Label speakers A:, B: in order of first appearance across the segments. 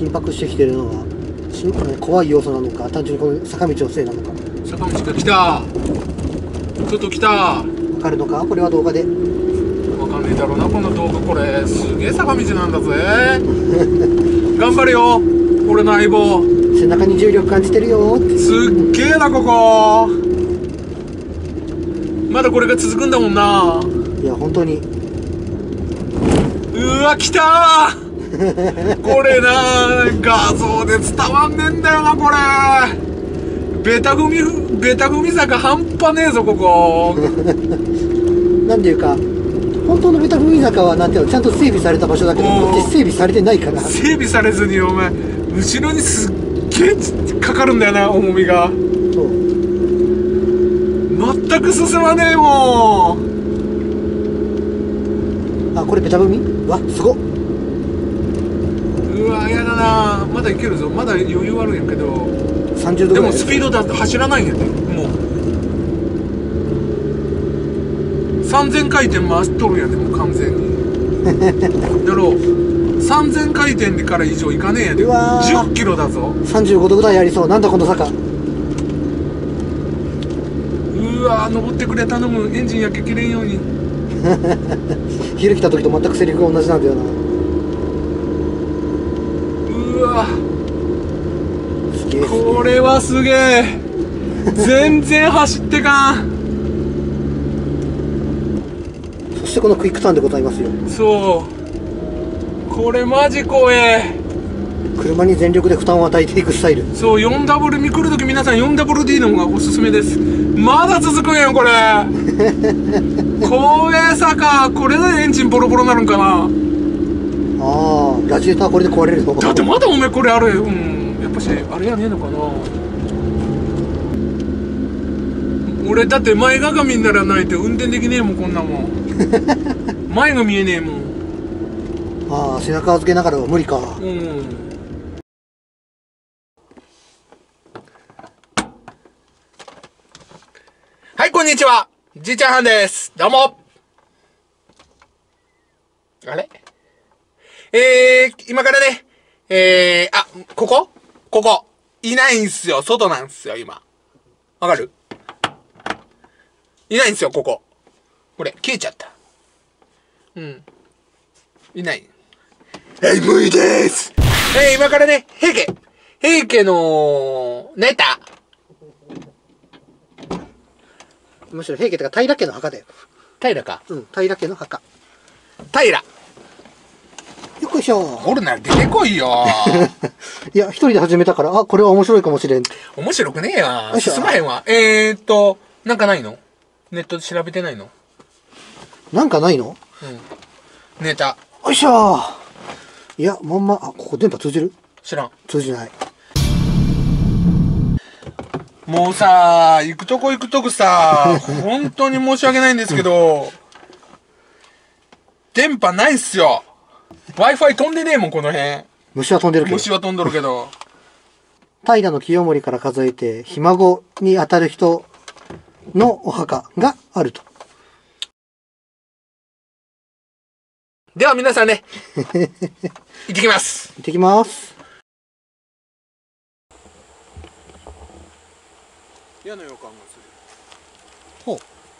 A: 緊迫してきてるのは怖い要素なのか、単純にこの坂道のせいなのか。
B: 坂道が来た。ちょっと来た。
A: わかるのかこれは動画で。
B: わかんねえだろうなこの動画。これすげえ坂道なんだぜ。頑張れよ俺の相棒。
A: 背中に重力感じてるよって。
B: すっげえなここ。まだこれが続くんだもんな。
A: いや本当に。
B: うわ来たーこれな画像で伝わんねえんだよなこれ。ベタ踏み坂半端ねえぞここ。
A: なんていうか本当のベタ踏み坂はなんていうのちゃんと整備された場所だけど、こっち整備されてないから。
B: 整備されずにお前後ろにすっげえかかるんだよな重みが。
A: そう
B: 全く進まねえもん。
A: あこれベタ踏みわすごっ。
B: うわやだな。まだいけるぞ。まだ余裕あるんやけど
A: 30度ぐらい
B: でもスピードだって走らないんやで。もう3000回転回しとるんやでもう完全にだろう。3000回転でから以上いかねえやで。10キロだぞ。
A: 35度ぐらいありそう。なんだこの坂。
B: うわ登ってくれ頼む。エンジン焼けきれんように
A: 昼来た時と全くセリフが同じなんだよな。
B: うわ
A: すげえ。
B: これはすげえ全然走ってかん。
A: そしてこのクイックターンでございますよ。
B: そうこれマジ怖え。
A: 車に全力で負担を与えていくスタイル。
B: そう 4W 見来るとき皆さん 4WD の方がおすすめです。まだ続くんやんこれ怖え坂。これでエンジンボロボロなるんかな。
A: ああラジエーターこれで壊れるの。
B: だってまだおめえこれあれやっぱしあれやねえのかな。俺だって前かがみにならないと運転できねえもんこんなもん前が見えねえもん。
A: ああ背中預けながらは無理か。
B: はいこんにちはじいちゃんはんです。どうも。あれ今からねここいないんすよ。外なんすよ今。わかる？いないんすよここ。これ消えちゃった。いない。はい無理です。今からね平家のネタ。
A: むしろ平家とか平家の墓だよ。
B: 平か。
A: 平家の墓。
B: 平
A: よっこいしょ。
B: おるなら出てこいよ
A: いや一人で始めたからこれは面白いかもしれん。
B: 面白くねえわ。進まへんわ。なんかないの？ネットで調べてないの？
A: なんかないの？
B: ネタ。
A: よいしょ。いやまんまここ電波通じる？
B: 知らん。
A: 通じない。
B: もうさ行くとこさ本当に申し訳ないんですけど電波ないっすよ。 Wi-Fi 飛んでねえもんこの辺。
A: 虫は飛んでるけど。
B: 虫は飛んどるけど
A: 平清盛から数えてひ孫にあたる人のお墓があると。
B: では皆さんね行ってきます。
A: 行ってきます。
B: 嫌な予感がする。
A: ほう。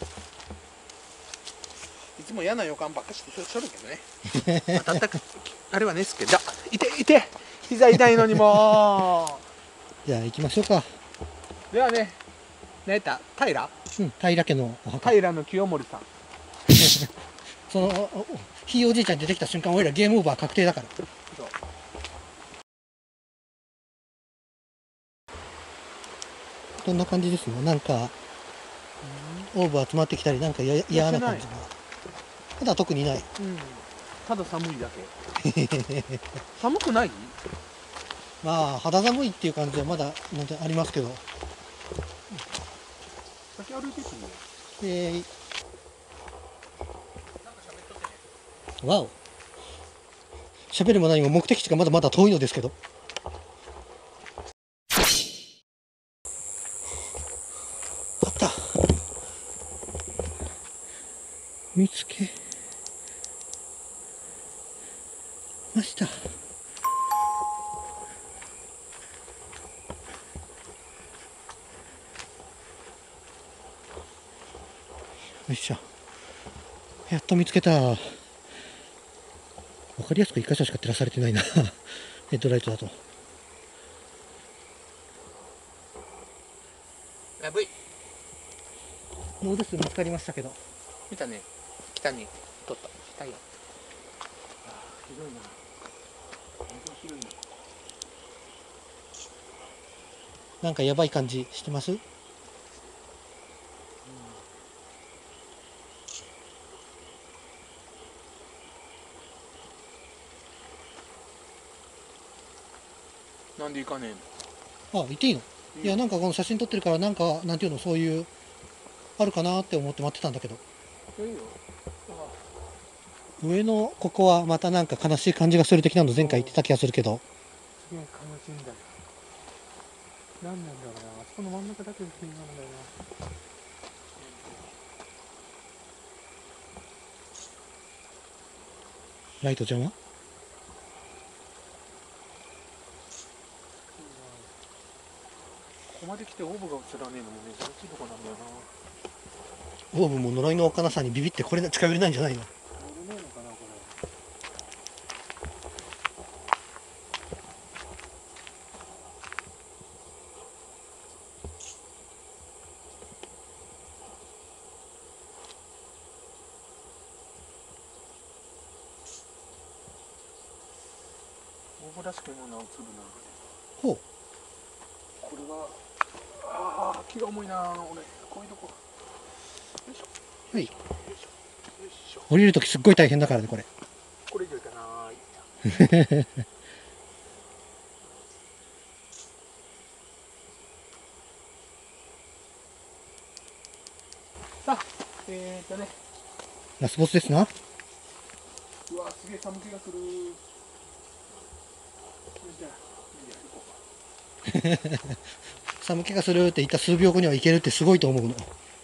B: いつも嫌な予感ばっかしとるけどね当たったあれはねっすけど。いて膝痛いのにも
A: じゃあ行きましょうか。
B: ではね何やった平
A: 家のお墓。
B: 平清盛さん
A: そのひいおじいちゃん出てきた瞬間俺らゲームオーバー確定だから。こんな感じですよ。なんかオーバー集まってきたりなんか嫌な感じがただ特にない。
B: ただ寒いだけ寒くない？
A: まあ肌寒いっていう感じはまだなんてありますけど。
B: 先歩いてくるよ。
A: わお。喋るも何も目的地がまだまだ遠いのですけど。あった。見つけました。 いしょ。やっと見つけた。わかりやすく1箇所しか照らされてないな。ヘッドライトだと。
B: やぶい。
A: もうです見つかりましたけど。
B: 見たね。北に取った。北よ。ひどいな。本当にひどいな。
A: なんかやばい感じしてます？
B: なんで行かね
A: あ、行っていいの？いや、なんかこの写真撮ってるから、なんか、なんていうの、そういう、あるかなって思って待ってたんだけど。
B: えの？いいよ。
A: 上のここはまたなんか悲しい感じがする的なの前回言ってた気がするけど。
B: すげえ悲しいんだよ。何なんだろうな。あそこの真ん中だけで気になるんだよな。
A: ライトちゃんは？
B: ここまで来てオーブが映らねえのも珍しいとこなんだよな。
A: オーブも呪いの儚さにビビってこれ近寄れないんじゃないの？
B: 乗れねえのかなこれ。オーブらしきものは映るな。
A: ほう。
B: これはああ気が重いな。俺こういうとこ。よいしょ。
A: はい。
B: よいしょ。よいしょ。
A: 降りるときすっごい大変だからね、これ。
B: これ以上いかない。さあ、ね。
A: ラスボスですな。
B: うわ、すげえ寒気がする。じゃあ、行こうか。
A: 寒気がするって言った数秒後には行けるってすごいと思うの。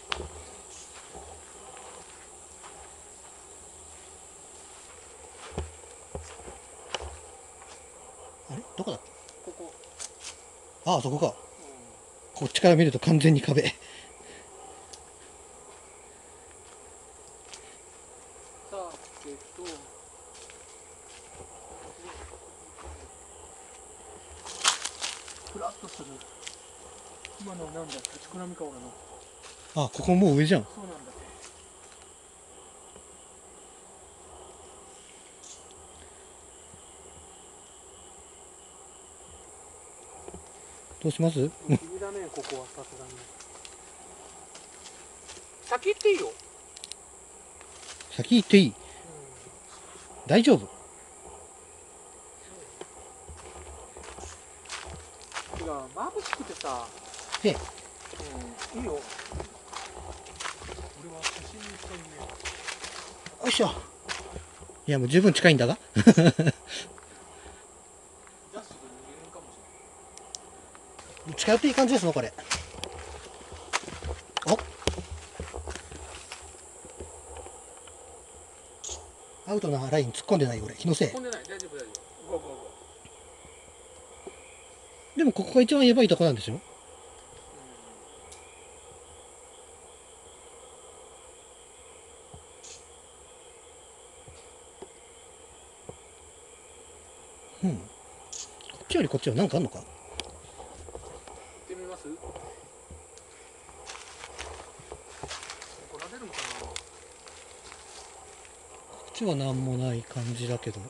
A: あれどこだっけ？
B: ここ。
A: ああ、そこか。こっちから見ると完全に壁。
B: さあ、ふらっとする。今のなんだ、立ちくらみか俺の。
A: あ、ここもう上じゃん。
B: そうなんだね。
A: どうします？
B: 不思議だね、ここはさすがに。先行っていいよ。
A: 先行っていい？大丈夫？
B: 違う、眩しくてさ。
A: ええ。
B: いいよ。俺は写真にしたいね。
A: よいしょ。いや、もう十分近いんだが。近寄っていい感じですの、これ。お、アウトなライン突っ込んでないよ俺、気のせい。
B: 突っ込んでない、大丈夫大丈夫。ゴーゴーゴー。
A: でもここが一番やばいとこなんですよ。うん。こっちよりこっちは何かあんのか？
B: 行ってみます？怒られるのかな？
A: こっちは何もない感じだけど。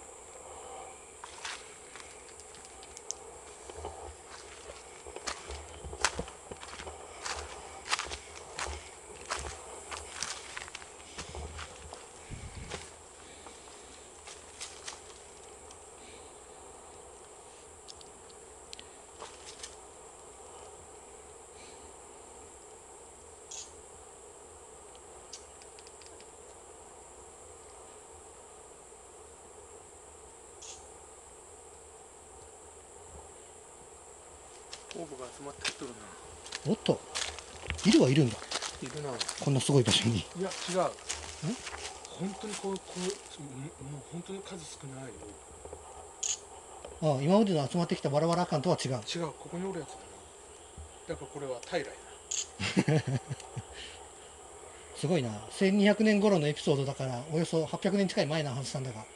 B: オーブが集まってきとるな。
A: おっと、いるはいるんだ。
B: いるな。
A: こんなすごい場所に。
B: いや、違う。本当にもう本当に数少ないよ。
A: ああ、今までの集まってきたバラバラ感とは違う。
B: 違う、ここにおるやつだな。だからこれは平らやな。
A: すごいな。1200年頃のエピソードだからおよそ800年近い前の話なんだが。
B: こ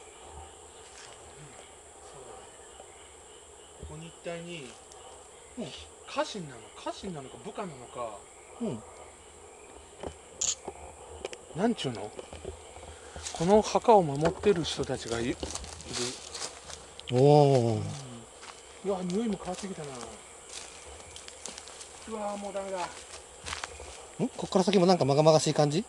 B: こに一帯に家臣なのか部下なのか、なんちゅうの、この墓を守ってる人たちがいる。
A: おお。
B: いや、匂いも変わってきたな。うわー、もうダメだ。
A: こっから先もなんかまがまがしい感じ。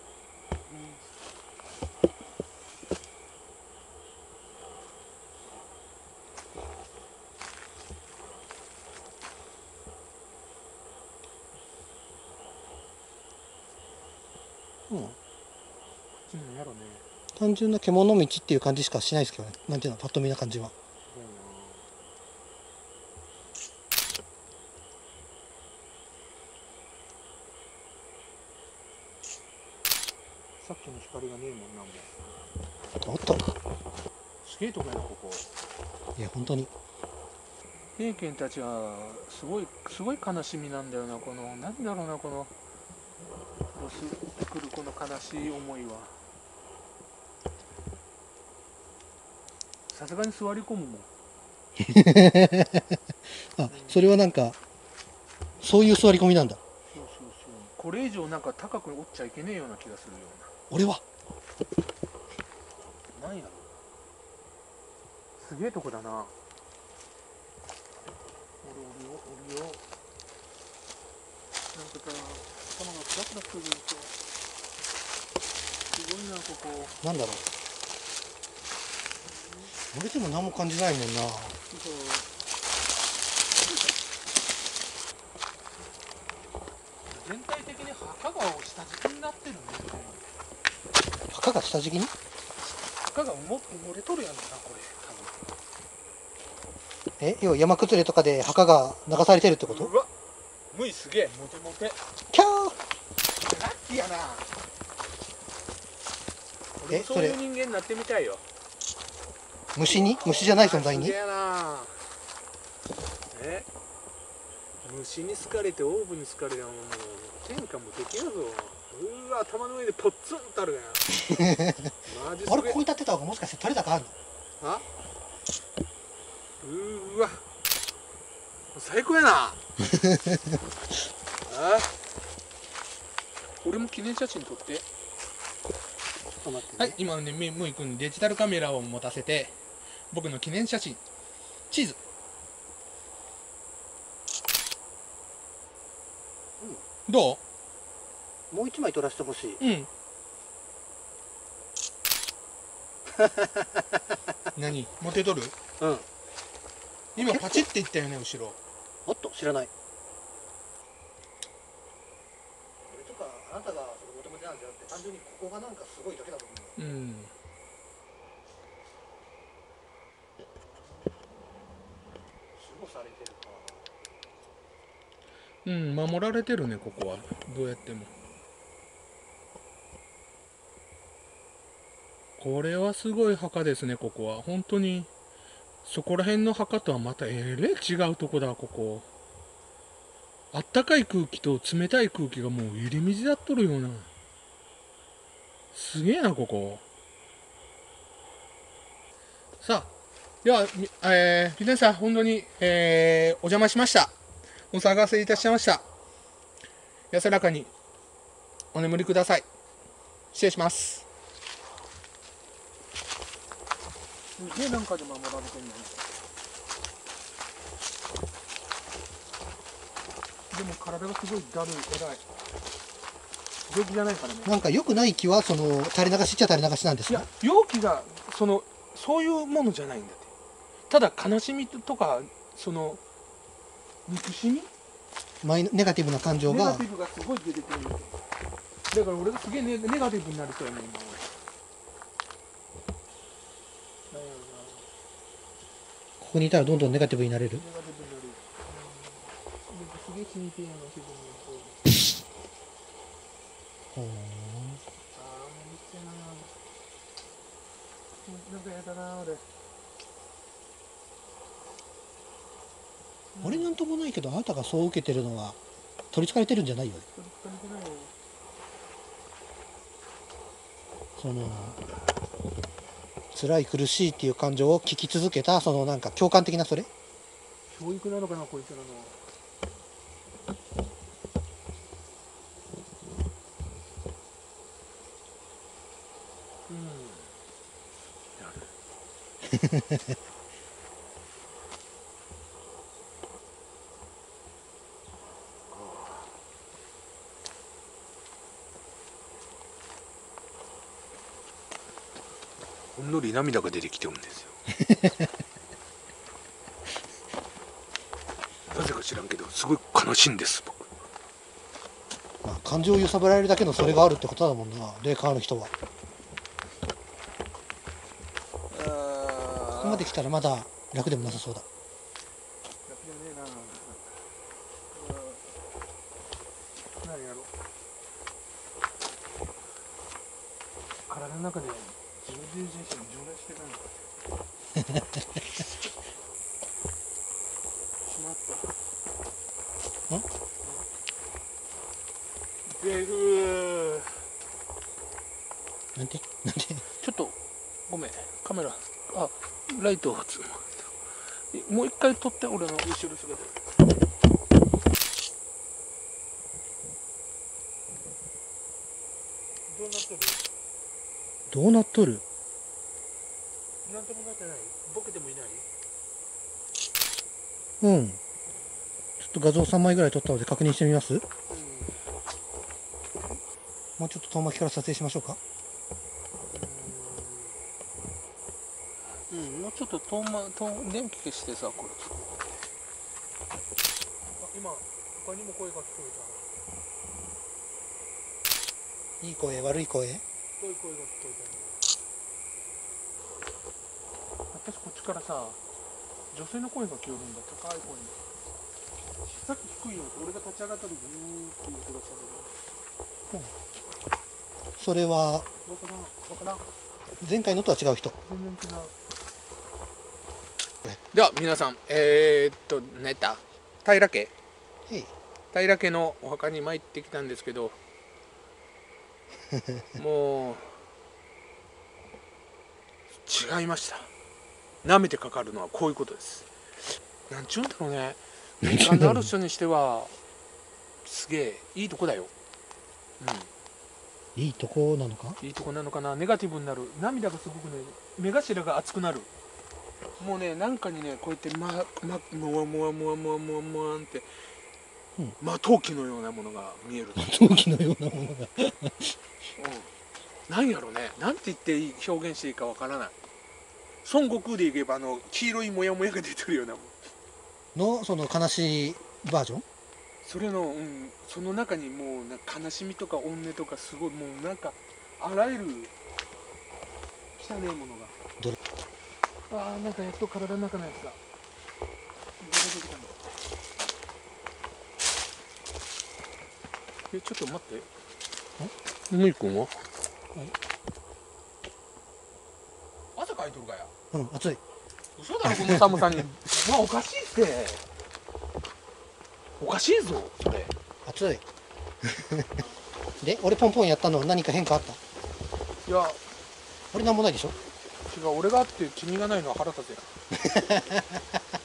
B: やろね。
A: 単純な獣道っていう感じしかしないですけどね。なんていうの、パッと見な感じは。
B: さっきの光がねえもんな、もう。
A: おっと。
B: すげえとこやな、ここ。
A: いや、本当に。
B: 平家たちはすごい悲しみなんだよな。この、なんだろうな、このロスってくるこの悲しい思いは。さすがに座り込むもん。
A: あ、それはなんかそういう座り込みなんだ。
B: そうそうそう。これ以上なんか高く折っちゃいけねえような気がするような。
A: 俺は
B: なんやろ。すげえとこだな。おるよ。なんかさ、頭がクラクラするんですよ。すごいな、ここ。
A: なんだろう。俺でも何も感じないもんな。
B: 全体的に墓が下敷きになってるね。
A: 墓が下敷きに？
B: 墓が埋もれとるやんな、これ。
A: 要は山崩れとかで墓が流されてるってこと？
B: うわ、むいすげえ、モテモテ。
A: キャ
B: ー。ラッキーやな。俺もそういう人間になってみたいよ。
A: 虫じゃない存在に？
B: すげえな。虫に好かれてオーブに好かれてもう天下もできるぞ。うわ、頭の上でポッツンとあるやん。マジすげえ。
A: あれ、ここに立ってた方がもしかして取れ高あるの？
B: あ、うわ、最高やな。あ、俺も記念写真撮って。はい、今ね、むいくんにデジタルカメラを持たせて僕の記念写真チーズ、ど
A: う？もう一枚撮らせてほしい。
B: うん。何？モテとる？
A: うん。
B: 今パチって言ったよね、後ろ。
A: おっと、知らない。とか、あなたがモテモテなんじゃなくて、単純にここがなんかすごいだけだと思う。
B: うん。
A: 守護されてるか。
B: うん、守られてるね、ここは。どうやっても。これはすごい墓ですね、ここは。本当に、そこら辺の墓とはまた違うとこだ、ここ。あったかい空気と冷たい空気がもう入り乱っとるような。すげえな、ここ。さあ、では、皆さん、本当に、お邪魔しました。お騒がせいたしました。安らかにお眠りください。失礼します。すげえなんかで守られてんだね。でも体がすごいだるい、偉い。病気じゃないからね。
A: なんか良くない気はその垂れ流しっちゃ垂れ流しなんですか？
B: いや、容器がそういうものじゃないんだって。ただ悲しみとか憎しみ、
A: ネガティブな感情が。
B: ネガティブがすごい出てくるんだよ。だから俺がすげえネガティブになりそうやね、今俺。
A: ここにいたらどんどんネガティブになれる。
B: ネガティブになる。すげえ死にてえな気分に。
A: ほー。
B: ああ、もう見つけな。なんかやだな、俺。
A: 俺なんともないけど、あなたがそう受けてるのは取り憑かれてるんじゃないよね。
B: 取り憑かれてないよ。
A: その辛い苦しいっていう感情を聞き続けた、そのなんか共感的なそれ。
B: 教育なのかなこいつらの。やる。ほんのり涙が出てきてるんですよ。なぜか知らんけどすごい悲しいんです僕。
A: まあ感情を揺さぶられるだけのそれがあるってことだもんな、霊感ある人は。ここまで来たらまだ楽でもなさそうだ。
B: 楽じゃねえな。何やろ。体の中で自分自身に上来してたんだ。しまった。
A: ん？
B: ベフ
A: なんて
B: ちょっとごめんカメラライトをもう一回撮って俺の後ろ姿。どうなってる？
A: どうなっとる？
B: なんともなってない？ボケてもいない？
A: うん。ちょっと画像3枚ぐらい撮ったので確認してみます？もうちょっと遠巻きから撮影しましょうか。
B: もうちょっと電気消してさ、これ今他にも声が聞こえ
A: いい声悪い声？
B: た。どういう声が聞こえたの？私こっちからさ、女性の声が聞こえるんだ、高い声に。さっき低いよ、俺が立ち上がった時にっていう音だったんだけど。
A: それは
B: わからん。
A: 前回のとは違う人。
B: 全然違う。では皆さん、何やった平家平家のお墓に参ってきたんですけどもう違いました。舐めてかかるのはこういうことです。なんちゅうんだろうね、霊感のある人にしてはすげえいいとこだよ。
A: いいとこなのか？
B: いいとこなのかな。ネガティブになる。涙がすごくね、目頭が熱くなる。もうね、なんかにね、こうやってもわんって、陶器のようなものが見える。
A: 陶器のようなものが
B: なんやろね、なんて言って表現していいかわからない。孫悟空でいけば黄色いモヤモヤが出てるようなも
A: の、その悲しいバージョン？
B: それの、その中にもう悲しみとか怨念とかすごい、もうなんかあらゆる汚ねえものが。なんかやっと体の中のやつが出てきたんだ。ちょっと待って。むいくんは？汗かいとるかや。
A: 暑い。
B: 嘘だろこの寒さに。おかしいって。おかしいぞそれ。
A: 暑いで、俺ポンポンやったの何か変化あった？
B: いや、
A: 俺なんもないでしょ。
B: 違う、俺があって君がないのは腹立つやん。